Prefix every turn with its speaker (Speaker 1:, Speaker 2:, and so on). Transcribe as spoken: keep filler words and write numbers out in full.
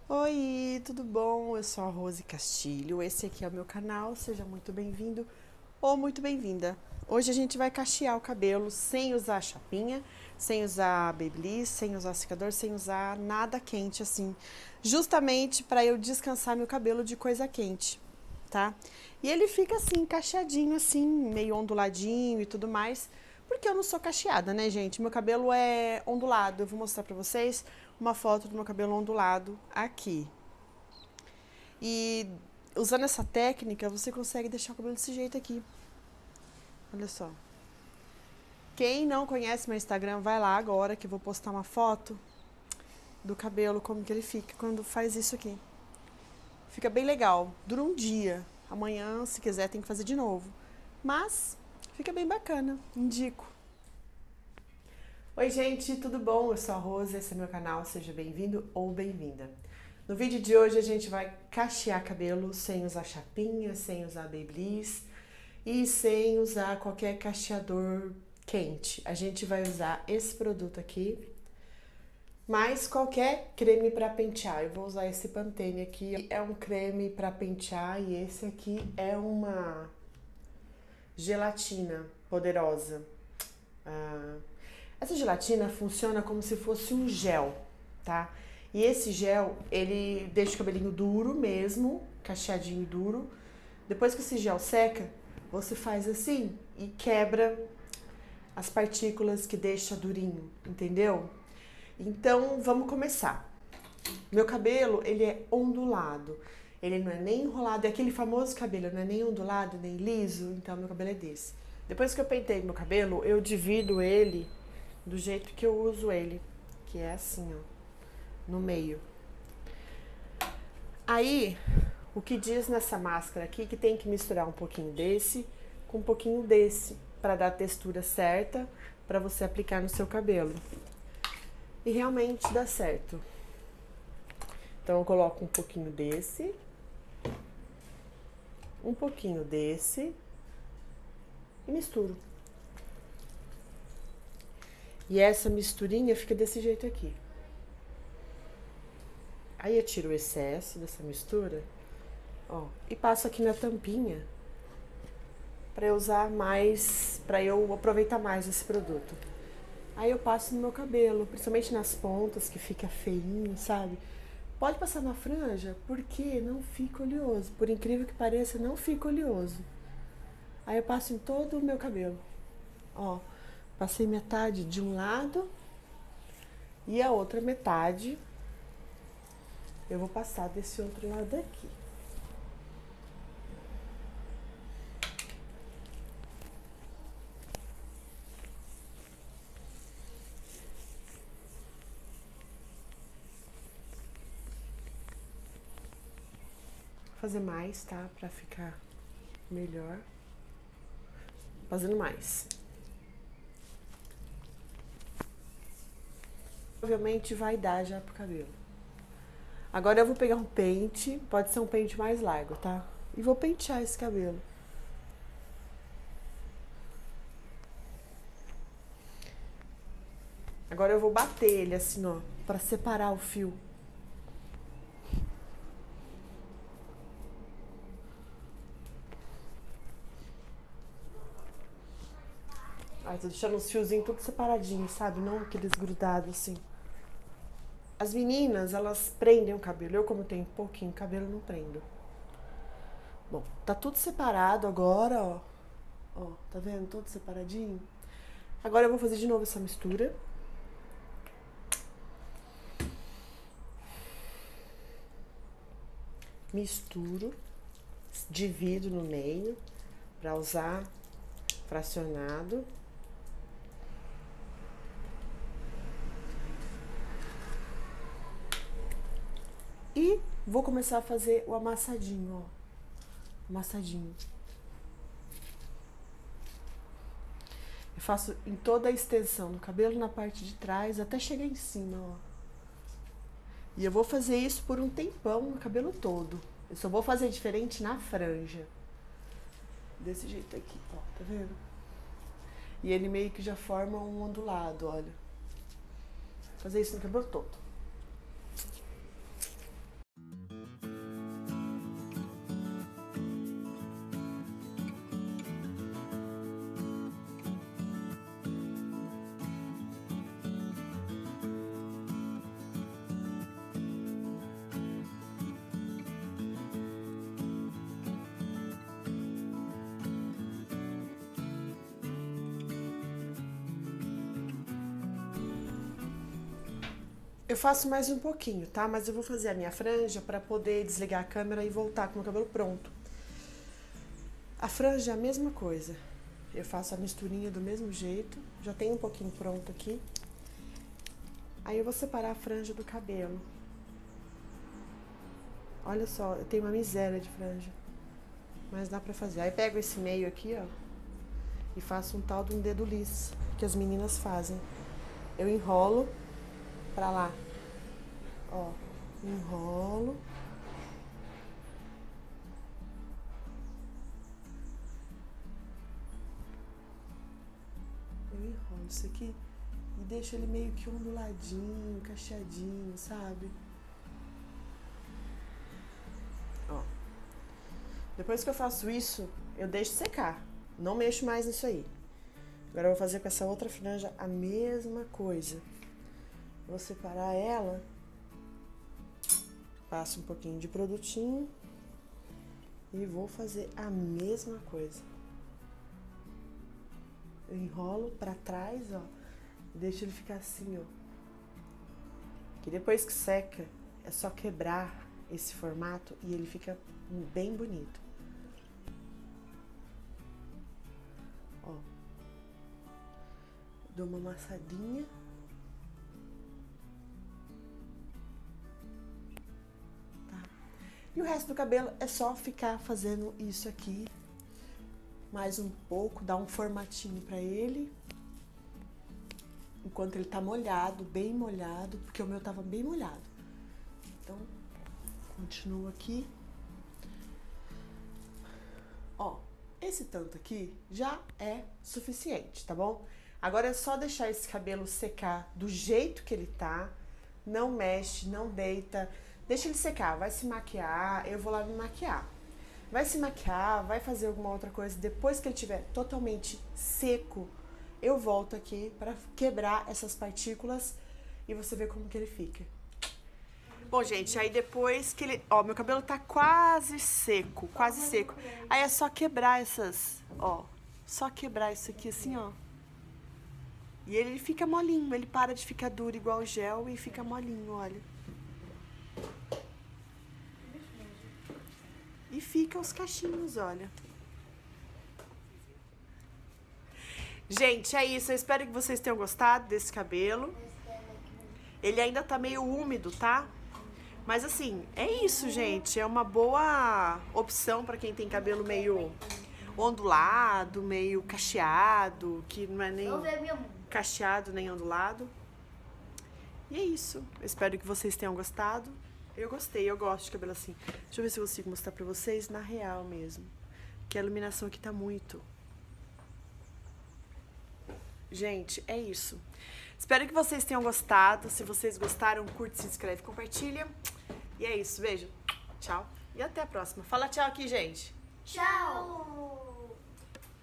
Speaker 1: Oi, tudo bom? Eu sou a Rose Castilho, esse aqui é o meu canal, seja muito bem-vindo ou muito bem-vinda. Hoje a gente vai cachear o cabelo sem usar chapinha, sem usar babyliss, sem usar secador, sem usar nada quente assim, justamente para eu descansar meu cabelo de coisa quente, tá? E ele fica assim, cacheadinho assim, meio onduladinho e tudo mais, porque eu não sou cacheada, né, gente? Meu cabelo é ondulado. Eu vou mostrar pra vocês uma foto do meu cabelo ondulado aqui. E usando essa técnica, você consegue deixar o cabelo desse jeito aqui. Olha só. Quem não conhece meu Instagram, vai lá agora que eu vou postar uma foto do cabelo, como que ele fica quando faz isso aqui. Fica bem legal. Dura um dia. Amanhã, se quiser, tem que fazer de novo. Mas fica bem bacana. Indico. Oi, gente, tudo bom? Eu sou a Rose, esse é meu canal, seja bem-vindo ou bem-vinda. No vídeo de hoje a gente vai cachear cabelo sem usar chapinha, sem usar babyliss e sem usar qualquer cacheador quente. A gente vai usar esse produto aqui, mais qualquer creme para pentear. Eu vou usar esse Pantene aqui, é um creme para pentear e esse aqui é uma gelatina poderosa. Ah, essa gelatina funciona como se fosse um gel, tá? E esse gel, ele deixa o cabelinho duro mesmo, cacheadinho duro. Depois que esse gel seca, você faz assim e quebra as partículas que deixa durinho, entendeu? Então, vamos começar. Meu cabelo, ele é ondulado. Ele não é nem enrolado, é aquele famoso cabelo, não é nem ondulado, nem liso, então meu cabelo é desse. Depois que eu pentei meu cabelo, eu divido ele do jeito que eu uso ele, que é assim, ó, no meio. Aí, o que diz nessa máscara aqui que tem que misturar um pouquinho desse com um pouquinho desse para dar a textura certa para você aplicar no seu cabelo. E realmente dá certo. Então eu coloco um pouquinho desse, um pouquinho desse e misturo. E essa misturinha fica desse jeito aqui. Aí eu tiro o excesso dessa mistura, ó, e passo aqui na tampinha para eu usar mais, para eu aproveitar mais esse produto. Aí eu passo no meu cabelo, principalmente nas pontas, que fica feinho, sabe? Pode passar na franja, porque não fica oleoso. Por incrível que pareça, não fica oleoso. Aí eu passo em todo o meu cabelo. Ó, passei metade de um lado e a outra metade eu vou passar desse outro lado aqui. Vou fazer mais, tá? Pra ficar melhor. Fazendo mais. Provavelmente vai dar já pro cabelo. Agora eu vou pegar um pente, pode ser um pente mais largo, tá? E vou pentear esse cabelo. Agora eu vou bater ele assim, ó, pra separar o fio. Ai, tô deixando os fiozinhos tudo separadinhos, sabe? Não aqueles grudados assim. As meninas, elas prendem o cabelo. Eu, como tenho pouquinho cabelo, não prendo. Bom, tá tudo separado agora, ó. Ó, tá vendo? Tudo separadinho. Agora eu vou fazer de novo essa mistura. Misturo, divido no meio pra usar fracionado. E vou começar a fazer o amassadinho, ó. Amassadinho. Eu faço em toda a extensão do cabelo, na parte de trás, até chegar em cima, ó. E eu vou fazer isso por um tempão no cabelo todo. Eu só vou fazer diferente na franja. Desse jeito aqui, ó, tá vendo? E ele meio que já forma um ondulado, olha. Vou fazer isso no cabelo todo. Eu faço mais um pouquinho, tá? Mas eu vou fazer a minha franja pra poder desligar a câmera e voltar com o meu cabelo pronto. A franja é a mesma coisa. Eu faço a misturinha do mesmo jeito. Já tem um pouquinho pronto aqui. Aí eu vou separar a franja do cabelo. Olha só, eu tenho uma miséria de franja. Mas dá pra fazer. Aí pego esse meio aqui, ó. E faço um tal de um dedo liso, que as meninas fazem. Eu enrolo pra lá. Ó, enrolo. Eu enrolo isso aqui e deixo ele meio que onduladinho, cacheadinho, sabe? Ó. Depois que eu faço isso, eu deixo secar. Não mexo mais nisso aí. Agora eu vou fazer com essa outra franja a mesma coisa. Vou separar ela. Passo um pouquinho de produtinho. E vou fazer a mesma coisa. Eu enrolo pra trás, ó. Deixo ele ficar assim, ó. Que depois que seca, é só quebrar esse formato e ele fica bem bonito. Ó. Dou uma amassadinha. Tá. E o resto do cabelo é só ficar fazendo isso aqui. Mais um pouco, dar um formatinho pra ele. Enquanto ele tá molhado, bem molhado, porque o meu tava bem molhado. Então, continuo aqui. Ó, esse tanto aqui já é suficiente, tá bom? Agora é só deixar esse cabelo secar do jeito que ele tá. Não mexe, não deita. Deixa ele secar, vai se maquiar, eu vou lá me maquiar. Vai se maquiar, vai fazer alguma outra coisa. Depois que ele estiver totalmente seco, eu volto aqui para quebrar essas partículas e você vê como que ele fica. Bom, gente, aí depois que ele... Ó, meu cabelo tá quase seco, quase seco. Aí é só quebrar essas... Ó, só quebrar isso aqui assim, ó. E ele fica molinho, ele para de ficar duro igual gel e fica molinho, olha. E fica os cachinhos, olha. Gente, é isso. Eu espero que vocês tenham gostado desse cabelo. Ele ainda tá meio úmido, tá? Mas assim, é isso, gente. É uma boa opção pra quem tem cabelo meio ondulado, meio cacheado, que não é nem cacheado nem ondulado. E é isso. Eu espero que vocês tenham gostado. Eu gostei, eu gosto de cabelo assim. Deixa eu ver se eu consigo mostrar pra vocês na real mesmo. Que a iluminação aqui tá muito. Gente, é isso. Espero que vocês tenham gostado. Se vocês gostaram, curte, se inscreve, compartilha. E é isso, beijo. Tchau. E até a próxima. Fala tchau aqui, gente.
Speaker 2: Tchau.